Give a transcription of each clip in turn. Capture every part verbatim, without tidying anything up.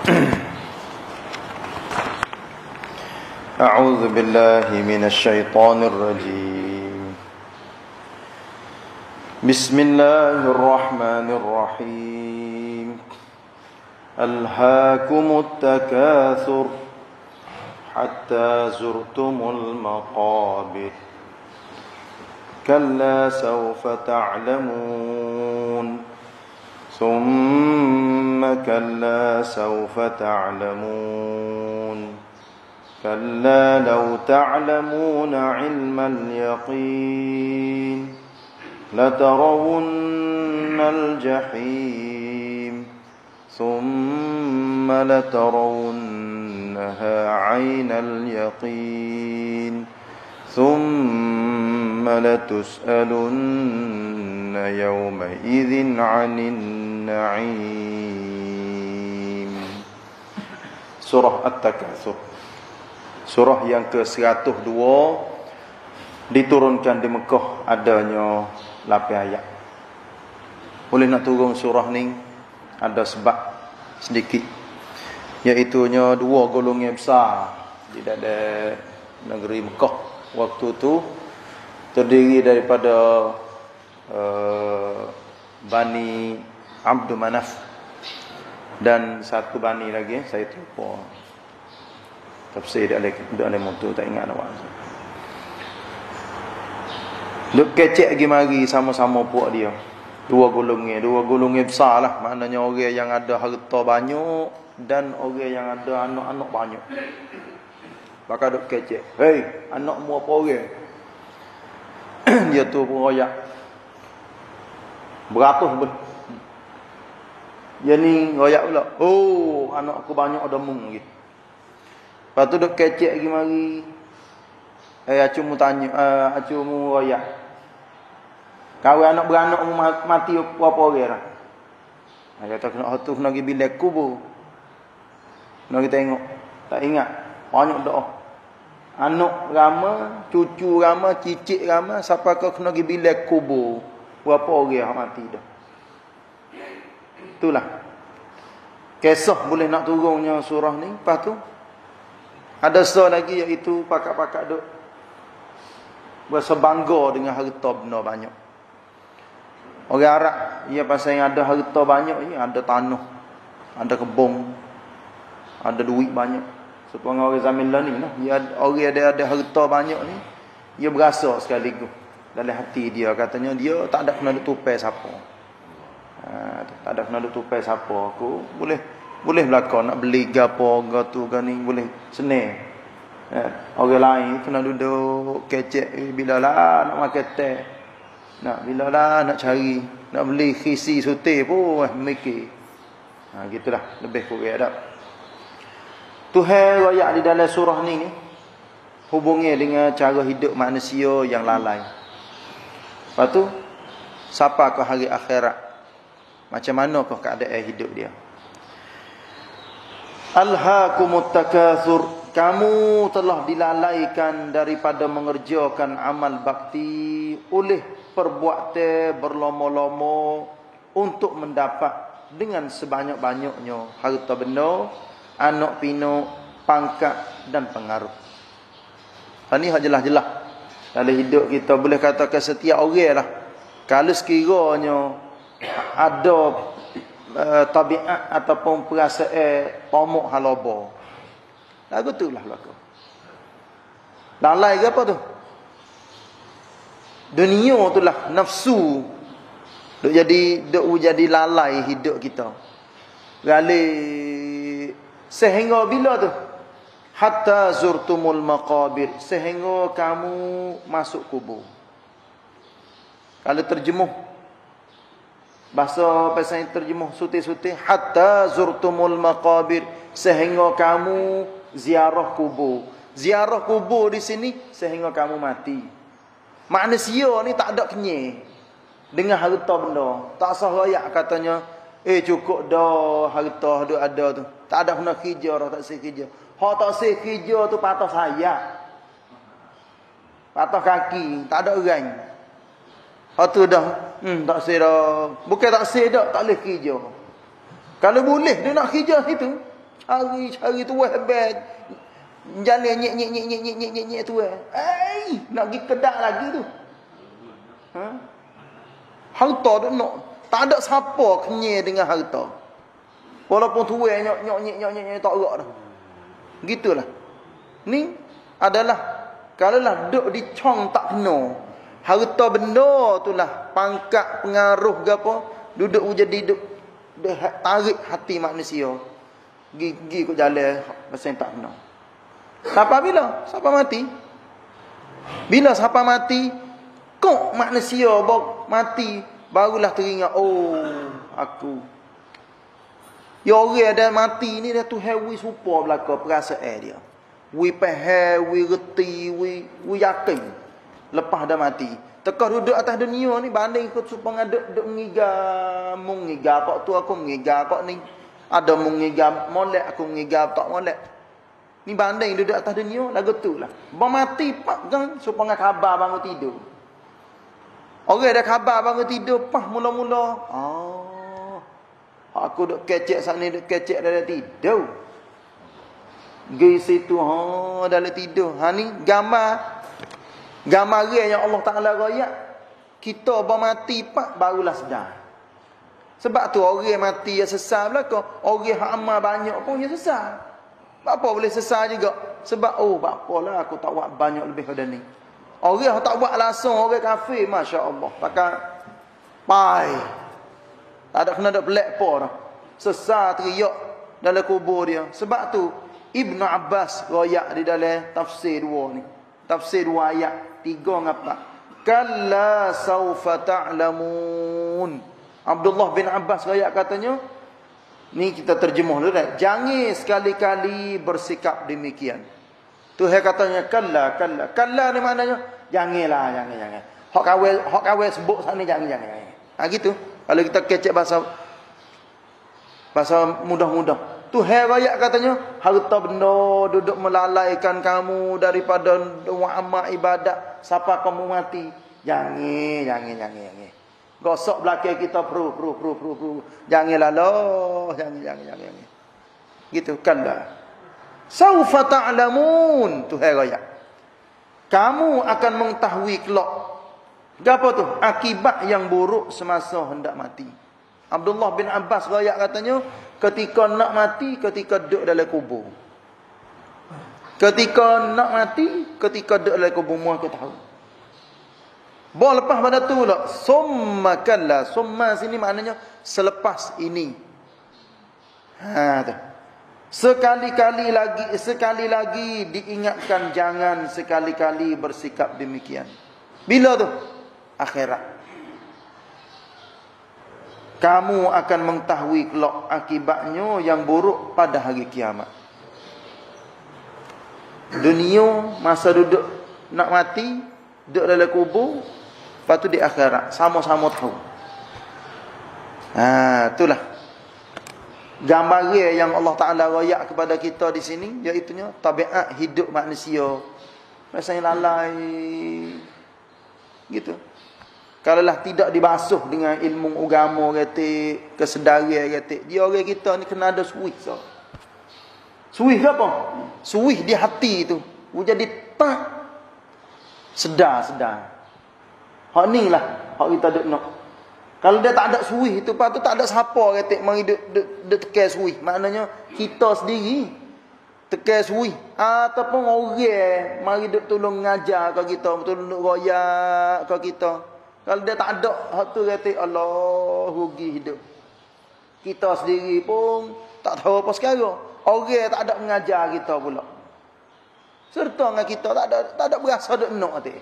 أعوذ بالله من الشيطان الرجيم بسم الله الرحمن الرحيم ألهاكم التكاثر حتى زرتم المقابر كلا سوف تعلمون ثم كلا سوف تعلمون كلا لو تعلمون علم اليقين لترون الجحيم ثم لترونها عين اليقين ثم لتسألن يومئذ عن النعيم. Surah At-Takatsur, surah yang ke seratus dua, diturunkan di Mekah, adanya lapan ayat. Boleh nak turun surah ni ada sebab sedikit, iaitunya dua golongan besar di dalam negeri Mekah waktu tu terdiri daripada uh, Bani Abdul Manaf dan satu bani lagi saya terlupa tafsir dia ada ada motor tak ingat awak. Duk kecek lagi mari sama-sama puak dia. Dua golongan, dua golongan besar lah. Maknanya orang yang ada harta banyak dan orang yang ada anak-anak banyak. Maka duk kecek. Hei, anakmu apa orang? Dia tu pun royak. Beratus pun. Dia ni royak pula. Oh, anakku banyak ada mung lagi. Lepas tu duk kecek lagi mari. Eh, acu mu tanya, uh, acu mu royak. Kau anak beranak mu mati berapa orang lah? Dia kata kena hatu kena pergi bilik kubur. Kena kita tengok. Tak ingat. Banyak doa. Anak ramai, cucu ramai, cicit ramai, siapa kau kena pergi bilik kubur. Berapa orang yang mati dah. Itulah. Kisah boleh nak turunnya surah ni. Lepas tu ada surah lagi iaitu pakak-pakak duk berasa bangga dengan harta benda banyak. Orang Arab, ia pasal yang ada harta banyak, ia ada tanah, ada kebun, ada duit banyak. Sepanjang orang zaman lah ni lah, ia orang ada ada harta banyak ni, ia berasa sekaligus dalam hati dia, katanya dia tak ada kena duk tupai siapa. Ha, tak ada kena duk tupai siapa. Aku boleh boleh belaka nak beli gapo gatu gani boleh senang. Ha, orang lain kena duduk kecek eh, bila lah nak makan teh. Nak bila lah nak cari, nak beli khisi sutir pun mikir. Ha, gitulah lebih kurang dah. Tuhan royak di dalam surah ni ni hubungnya dengan cara hidup manusia yang lalai. Lepas tu siapa ke hari akhirat? Macam mana kau keadaan hidup dia? Alhaakumut takatsur, kamu telah dilalaikan daripada mengerjakan amal bakti oleh perbuatan berlama-lama untuk mendapat dengan sebanyak-banyaknya harta benda, anak pinak, pangkat dan pengaruh. Ini hak jelas-jelas dalam hidup kita. Boleh katakan setiap orang lah, kalau sekiranya ada uh, tabiat ataupun perasaan tamak halaba, lagu tu lah lagu lalai ke apa tu, dunia tu lah, nafsu duk jadi duk jadi lalai hidup kita. Gali sehingga bila tu? Hatta zurtumul maqabir, sehingga kamu masuk kubur. Kalau terjemuh bahasa pasal terjemuh suti-suti, hatta zurtumul maqabir, sehingga kamu ziarah kubur. Ziarah kubur di sini sehingga kamu mati. Manusia ni tak ada kenyang dengan harta benda. Tak sah royak katanya, eh cukup dah harta duk ada tu. Tak ada kena kerja dah, tak sih kerja. Hak tak sih kerja tu patah sayap, patah kaki, tak ada orang. Hak tu dah, hmm, tak sih dah. Bukan tak sih dah, tak boleh kerja. Kalau boleh dia nak kerja itu, Cari cari tuan hebat. Jalan nyek nyek nyek nyek nyek nyek nyek nyek tuan. Eh, nak pergi kedak lagi tu. Ha? Harta tu nak. Tak ada siapa kenyai dengan harta. Walaupun tuan nyok nyok nyek nyok nyek tak gerak dah. Gitulah. Ni adalah kalaulah duk dicong tak kena. Harta benda itulah pangkat pengaruh ke apa, duduk jadi duk tarik hati manusia. Gigi kau jalan pasal tak kena. Sampai bila? Sampai mati. Bila sampai mati, kok manusia baru mati barulah teringat, oh aku. Ya orang dah mati ni dah tu hewi supa belaka perasaan dia. Wi faham, wi reti, wi wi yakin. Lepas dah mati. Tekah duduk atas dunia ni banding ikut supaya duk duk mengiga, mengiga kok tu aku mengiga kok ni. Ada mengiga molek aku mengiga tak molek. Ni banding duduk atas dunia lagu tu lah. Bang mati pak gang supaya khabar bangun tidur. Orang dah khabar bangun tidur pah mula-mula. Oh. Aku duk kecek sana duk kecek dalam tidur. Gi situ ha dalam tidur. Ha ni gambar gambar yang Allah Taala royak. Kita bang mati pak barulah sedar. Sebab tu orang mati yang sesal belaka, orang hak amal banyak pun yang sesal. Apa boleh sesal juga? Sebab oh apalah aku tak buat banyak lebih daripada ni. Orang hak tak buat langsung orang kafir, masya-Allah. Pakai pai. Tak ada kena ada black por. Sesal teriak dalam kubur dia. Sebab tu Ibn Abbas royak di dalam tafsir dua ni. Tafsir dua ayat tiga ngapa? Kalla saufa ta'lamun. Abdullah bin Abbas royak katanya, ni kita terjemuh dulu dah. Jangan sekali-kali bersikap demikian. Tuhan katanya kalla kalla. Kalla ni maknanya janganlah, jangan jangan. Hak kawal hak kawal sebut sana jangan jangan. jangan. Ha gitu. Kalau kita kecek bahasa bahasa mudah-mudah. Tuhan royak katanya harta benda duduk melalaikan kamu daripada amal ibadat sampai kamu mati. Jangan jangan jangan jangan. Gosok belakang kita pru pru pru pru pru. Janganlah loh, jangan jangan jangan. jangan. Gitu kan dah. Saufa ta'lamun, Tuhan royak. Kamu akan mengetahui kelak. Apa tu? Akibat yang buruk semasa hendak mati. Abdullah bin Abbas royak katanya, ketika nak mati, ketika duduk dalam kubur. Ketika nak mati, ketika duduk dalam kubur, semua kita tahu. Bawa lepas pada tu lah. Summa kalla. Summa sini maknanya selepas ini. Ha tu. Sekali-kali lagi, sekali lagi diingatkan jangan sekali-kali bersikap demikian. Bila tu? Akhirat. Kamu akan mengetahui kelak akibatnya yang buruk pada hari kiamat. Dunia masa duduk nak mati, duduk dalam kubur. Lepas tu di akhirat sama-sama tahu. Ha, itulah gambaran yang Allah Taala royak kepada kita di sini, iaitu tabiat hidup manusia. Rasanya lalai gitu. Kalaulah tidak dibasuh dengan ilmu agama kata, kesedaran kata, dia orang kita ni kena ada suih. So. Suih ke apa? Suih di hati tu. Jadi tak sedar-sedar. Hak ni lah hak kita duk nak. Kalau dia tak ada suih itu, lepas tu tak ada siapa kata mari duk duk, duk tekan suih. Maknanya kita sendiri tekan suih ataupun orang mari duk tolong ngajar ke kita, tolong duk royak ke kita. Kalau dia tak ada hak tu kata Allah rugi hidup. Kita sendiri pun tak tahu apa sekarang. Orang tak ada mengajar kita pula. Serta dengan kita tak ada tak ada berasa duk nak kata.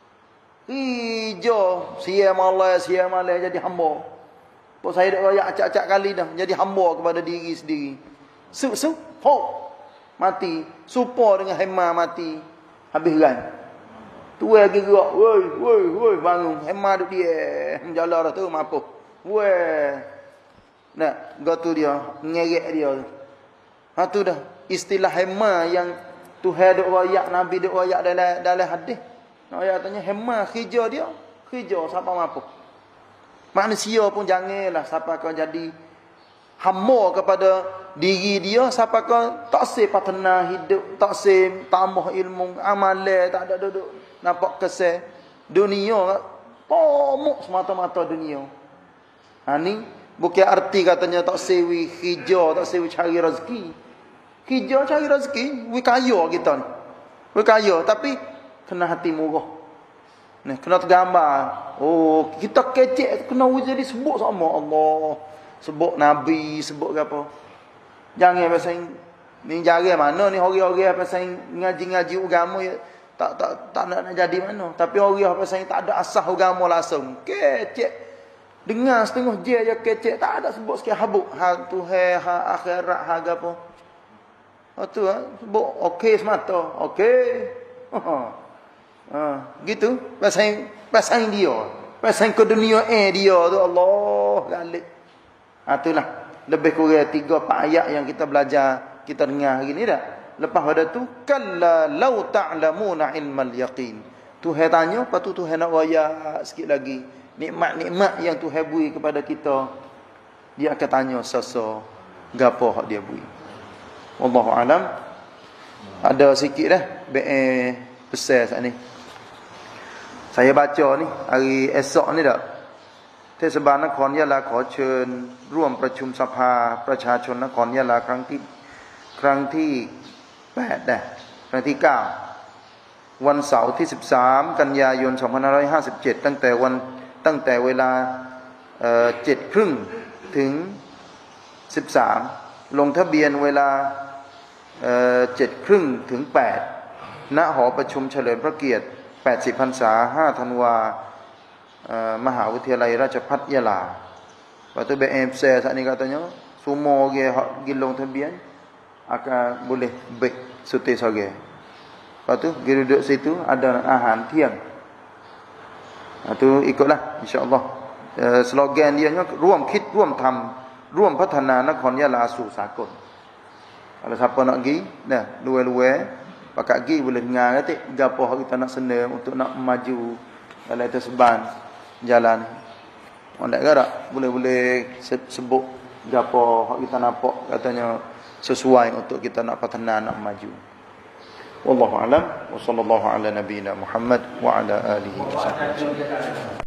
Hijau, sia malai, sia malai jadi hamba. Pok saya dah royak acak-acak kali dah jadi hamba kepada diri sendiri. Su su ho mati, supa dengan hema mati. Habis kan. Tuai lagi gerak, woi woi woi bangun, hema duk dia, menjala dah tu mampu. Woi. Nah, gotu dia, ngerek dia. Ha tu dah istilah hema yang Tuhan duk royak, Nabi duk royak dalam dalam hadis. Nak ayat tanya hema kerja dia, kerja siapa mampu. Manusia pun janganlah siapa kau jadi hamba kepada diri dia siapa kau tak se patena hidup, tak se tambah ilmu, amalan tak ada duduk nampak kesal dunia pomok semata-mata dunia. Ha ni bukan arti katanya tak sewi hijau, tak sewi cari rezeki. Hijau cari rezeki, we kaya kita ni. We kaya tapi kena hati murah. Ni kena tergambar. Oh, kita kecek kena jadi sebut sama Allah. Sebut Nabi, sebut apa. Jangan pasal ni jari mana ni orang-orang pasal ngaji-ngaji agama ya, tak tak tak nak, nak jadi mana. Tapi orang pasal tak ada asas agama langsung. Kecek. Dengar setengah je je kecek, tak ada sebut sikit habuk. Ha Tuhan, ha akhirat, ha apa. Oh tu ha, sebut okey semata. Okey. Ha. Ha, gitu. Pasal pasal dia. Pasal ke dunia eh dia tu Allah galik. Ha itulah. Lebih kurang tiga empat ayat yang kita belajar, kita dengar hari ni dah. Lepas pada tu, kalla law ta'lamuna ilmal yaqin. Tuhan tanya, lepas tu Tuhan nak raya sikit lagi. Nikmat-nikmat yang Tuhan beri kepada kita, dia akan tanya sasa gapo hak dia beri. Wallahu alam. Ada sikit dah be besar saat ni. Saya baca ni hari esok ni dah. เทศบาลนครยะลาขอเชิญร่วมประชุมสภาประชาชนนครยะลาครั้งที่ครั้งที่แปดนะครั้งที่เก้าวันเสาร์ที่สิบสามกันยายนสองพันห้าร้อยห้าสิบเจ็ดตั้งแต่วันตั้งแต่เวลาเอ่อ เจ็ด ครึ่งถึงสิบสามลงทะเบียนเวลาเอ่อ เจ็ด ครึ่งถึงแปดณหอประชุมเฉลิมพระเกียรติแปดสิบพรรษาห้าธันวามหาวิทยาลัยราชภัฏยะลา Lepas tu B M C saat ni katanya semua orang hak pergi long thabian akan boleh baik suti sore. Lepas tu pergi duduk situ ada ahan tiang. Lepas tu ikutlah insya-Allah. Uh, slogan dia nya ร่วมคิดร่วมทำร่วมพัฒนานครยะลาสู่สากล. Kalau siapa nak pergi, dah luar-luar pakat pergi boleh dengar kata gapo hak kita nak senang untuk nak maju dalam terseban jalan. Orang tak gerak boleh-boleh sebut gapo hak kita nampak katanya sesuai untuk kita nak patana nak maju. Wallahu alam wa sallallahu ala nabiyyina Muhammad wa ala alihi wasallam.